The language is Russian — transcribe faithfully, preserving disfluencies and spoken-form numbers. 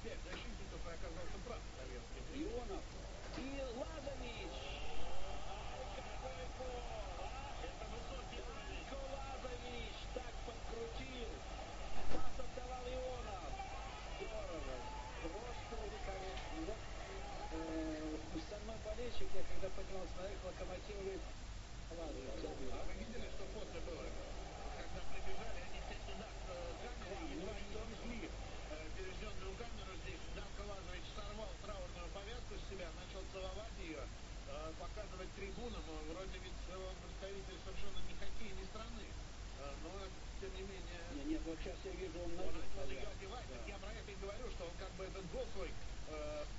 пять защитников и оказался прав. Ионов и Лазович. Какой гол! Это высокий уровень. Лазович так подкрутил. Пас отдавал Ионов. Здорово. Просто великолепно. Вот э, со мной болельщик, я когда поднимал смотреть Локомотив, говорит, Лазович. А вы видели, что после было? Когда прибежали, они все сюда к камере, едва не снесли телевизионную камеру здесь. Данко Лазович сорвал траурную повязку с себя, начал целовать ее, показывать трибунам. Вроде ведь он представитель совершенно не хоккейной страны. Но, тем не менее... Нет, нет, вот сейчас я вижу, он Он начал надел ее одевать. Да. Я про это и говорю, что он как бы этот гол свой... Э,